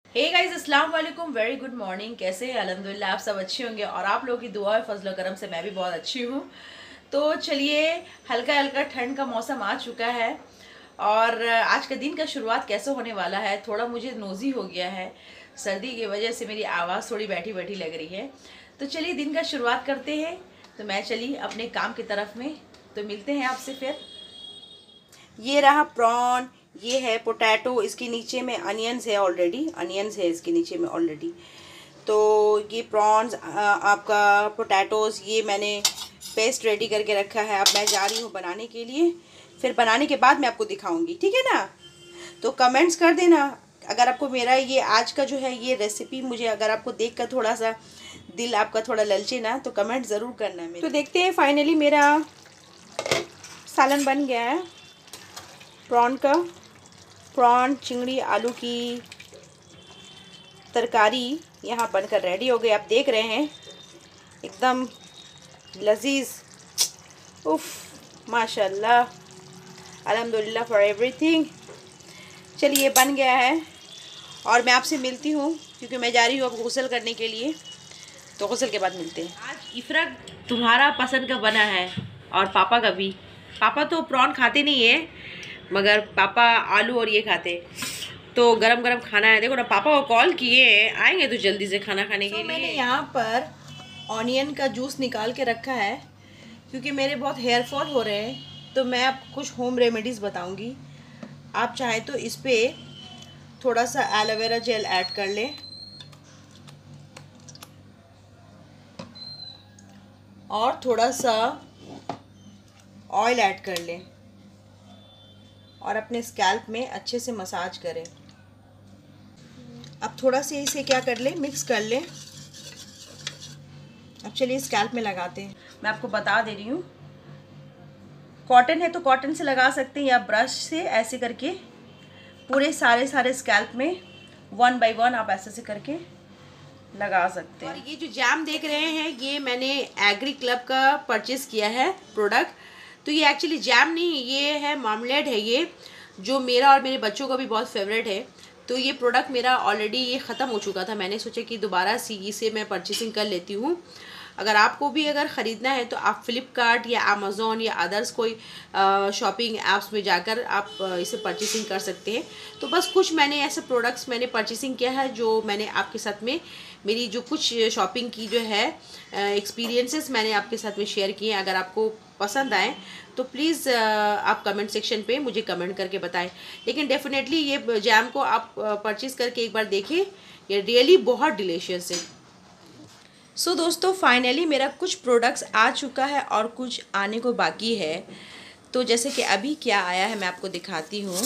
हे guys, अस्सलाम वालेकुम। Very good morning. कैसे हैं? अल्हम्दुलिल्लाह आप सब अच्छे होंगे और आप लोगों की दुआ और फजल करम से मैं भी बहुत अच्छी हूँ। तो चलिए, हल्का हल्का ठंड का मौसम आ चुका है और आज का दिन का शुरुआत कैसे होने वाला है, थोड़ा मुझे नोज़ी हो गया है। सर्दी की वजह से मेरी आवाज़ थोड़ी बैठी बैठी लग रही है। तो चलिए दिन का शुरुआत करते हैं। तो मैं चली अपने काम की तरफ में। तो मिलते हैं आपसे फिर। ये रहा प्रॉन, ये है पोटैटो, इसके नीचे में अनियंस है, ऑलरेडी अनियंस है इसके नीचे में ऑलरेडी। तो ये प्रॉन्स, आपका पोटैटोज़, ये मैंने पेस्ट रेडी करके रखा है। अब मैं जा रही हूँ बनाने के लिए, फिर बनाने के बाद मैं आपको दिखाऊंगी, ठीक है ना। तो कमेंट्स कर देना अगर आपको मेरा ये आज का जो है ये रेसिपी, मुझे अगर आपको देख कर थोड़ा सा दिल आपका थोड़ा ललचे ना, तो कमेंट ज़रूर करना है। तो देखते हैं, फाइनली मेरा सालन बन गया है प्रॉन का। प्रॉन, चिंगड़ी, आलू की तरकारी यहाँ बनकर रेडी हो गई। आप देख रहे हैं एकदम लजीज। उफ, माशाल्लाह, अल्हम्दुलिल्लाह फॉर एवरीथिंग। चलिए बन गया है और मैं आपसे मिलती हूँ क्योंकि मैं जा रही हूँ अब गुस्ल करने के लिए। तो गुस्ल के बाद मिलते हैं। आज इफ्रा तुम्हारा पसंद का बना है और पापा का भी। पापा तो प्रॉन खाते नहीं है, मगर पापा आलू और ये खाते। तो गरम गरम खाना है। देखो ना, पापा को कॉल किए आएंगे तो जल्दी से खाना खाने के लिए। मैंने यहाँ पर ऑनियन का जूस निकाल के रखा है क्योंकि मेरे बहुत हेयर फॉल हो रहे हैं। तो मैं आपको कुछ होम रेमेडीज़ बताऊंगी। आप चाहें तो इस पर थोड़ा सा एलोवेरा जेल ऐड कर लें और थोड़ा सा ऑयल ऐड कर लें और अपने स्कैल्प में अच्छे से मसाज करें। अब थोड़ा सा इसे क्या कर लें, मिक्स कर लें। अब चलिए स्कैल्प में लगाते हैं। मैं आपको बता दे रही हूँ, कॉटन है तो कॉटन से लगा सकते हैं या ब्रश से ऐसे करके पूरे सारे स्कैल्प में 1 बाय 1 आप ऐसे से करके लगा सकते हैं। और ये जो जैम देख रहे हैं, ये मैंने एग्री क्लब का परचेज़ किया है प्रोडक्ट। तो ये एक्चुअली जैम नहीं, ये है मार्मलेड है, ये जो मेरा और मेरे बच्चों का भी बहुत फेवरेट है। तो ये प्रोडक्ट मेरा ऑलरेडी ये ख़त्म हो चुका था। मैंने सोचा कि दोबारा इसे मैं परचेसिंग कर लेती हूँ। अगर आपको भी अगर ख़रीदना है तो आप फ्लिपकार्ट या अमेज़ोन या अदर्स कोई शॉपिंग ऐप्स में जाकर आप इसे परचेसिंग कर सकते हैं। तो बस कुछ मैंने ऐसे प्रोडक्ट्स मैंने परचेसिंग किया है जो मैंने आपके साथ में मेरी जो कुछ शॉपिंग की जो है एक्सपीरियंसेस मैंने आपके साथ में शेयर किए हैं। अगर आपको पसंद आए तो प्लीज़ आप कमेंट सेक्शन पे मुझे कमेंट करके बताएं। लेकिन डेफिनेटली ये जैम को आप परचेज़ करके एक बार देखें, ये रियली बहुत डिलीशियस है। सो दोस्तों, फाइनली मेरा कुछ प्रोडक्ट्स आ चुका है और कुछ आने को बाकी है। तो जैसे कि अभी क्या आया है मैं आपको दिखाती हूँ।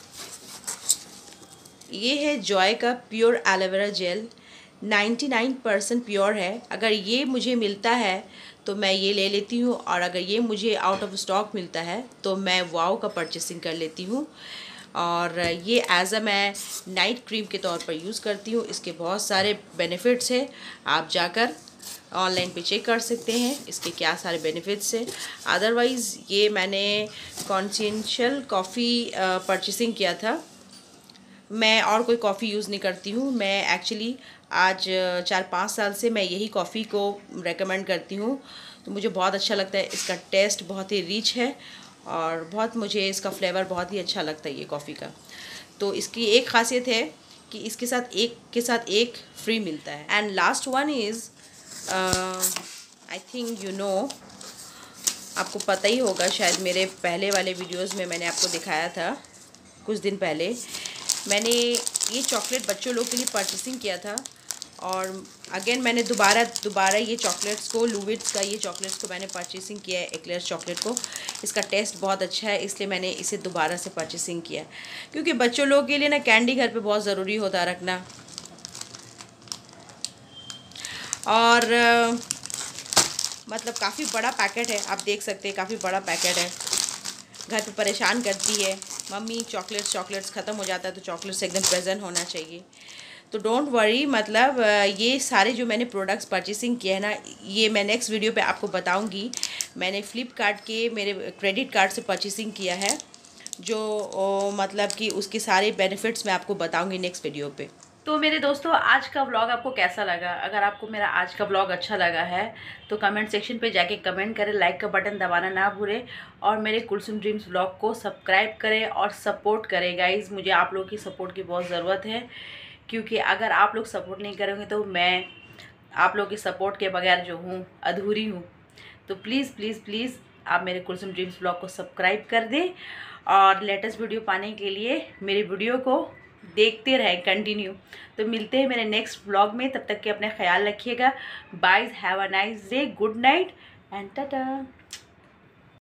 ये है जॉय का प्योर एलोवेरा जेल, 99% प्योर है। अगर ये मुझे मिलता है तो मैं ये ले लेती हूँ और अगर ये मुझे आउट ऑफ स्टॉक मिलता है तो मैं वाओ का परचेसिंग कर लेती हूँ। और ये मैं नाइट क्रीम के तौर पर यूज़ करती हूँ। इसके बहुत सारे बेनिफिट्स हैं, आप जाकर ऑनलाइन पे चेक कर सकते हैं इसके क्या सारे बेनिफिट्स हैं। अदरवाइज़ ये मैंने कॉन्शियंशियल कॉफ़ी परचेसिंग किया था। मैं और कोई कॉफ़ी यूज़ नहीं करती हूँ। मैं एक्चुअली आज 4-5 साल से मैं यही कॉफ़ी को रेकमेंड करती हूँ। तो मुझे बहुत अच्छा लगता है, इसका टेस्ट बहुत ही रिच है और बहुत मुझे इसका फ्लेवर बहुत ही अच्छा लगता है ये कॉफ़ी का। तो इसकी एक ख़ासियत है कि इसके साथ एक फ्री मिलता है। And last one is, I think you know, आपको पता ही होगा शायद, मेरे पहले वाले वीडियोस में मैंने आपको दिखाया था कुछ दिन पहले। मैंने ये चॉकलेट बच्चों लोग के लिए परचेसिंग किया था और अगेन मैंने दोबारा ये चॉकलेट्स को, लूविट्स का ये चॉकलेट्स को मैंने परचेसिंग किया है, एक्लेयर्स चॉकलेट को। इसका टेस्ट बहुत अच्छा है, इसलिए मैंने इसे दोबारा से परचेसिंग किया क्योंकि बच्चों लोग के लिए ना कैंडी घर पे बहुत ज़रूरी होता है रखना। और मतलब काफ़ी बड़ा पैकेट है, आप देख सकते हैं काफ़ी बड़ा पैकेट है। घर पे परेशान करती है मम्मी, चॉकलेट्स ख़त्म हो जाता है तो चॉकलेट्स एकदम प्रेजेंट होना चाहिए। तो डोंट वरी, मतलब ये सारे जो मैंने प्रोडक्ट्स परचेसिंग किए हैं ना, ये मैं नेक्स्ट वीडियो पे आपको बताऊंगी। मैंने फ्लिपकार्ट के मेरे क्रेडिट कार्ड से परचेसिंग किया है, जो मतलब कि उसके सारे बेनिफिट्स मैं आपको बताऊंगी नेक्स्ट वीडियो पे। तो मेरे दोस्तों, आज का व्लॉग आपको कैसा लगा? अगर आपको मेरा आज का व्लॉग अच्छा लगा है तो कमेंट सेक्शन पे जाके कमेंट करें, लाइक का बटन दबाना ना भूलें और मेरे कुलसुम ड्रीम्स व्लॉग को सब्सक्राइब करें और सपोर्ट करें। गाइज़, मुझे आप लोगों की सपोर्ट की बहुत ज़रूरत है, क्योंकि अगर आप लोग सपोर्ट नहीं करेंगे तो मैं आप लोगों की सपोर्ट के बगैर जो हूँ अधूरी हूँ। तो प्लीज़ प्लीज़ प्लीज़ आप मेरे कुलसुम ड्रीम्स व्लॉग को सब्सक्राइब कर दें और लेटेस्ट वीडियो पाने के लिए मेरी वीडियो को देखते रहें कंटिन्यू। तो मिलते हैं मेरे नेक्स्ट व्लॉग में, तब तक के अपने ख्याल रखिएगा। Bye, have a nice day, good night and Tata.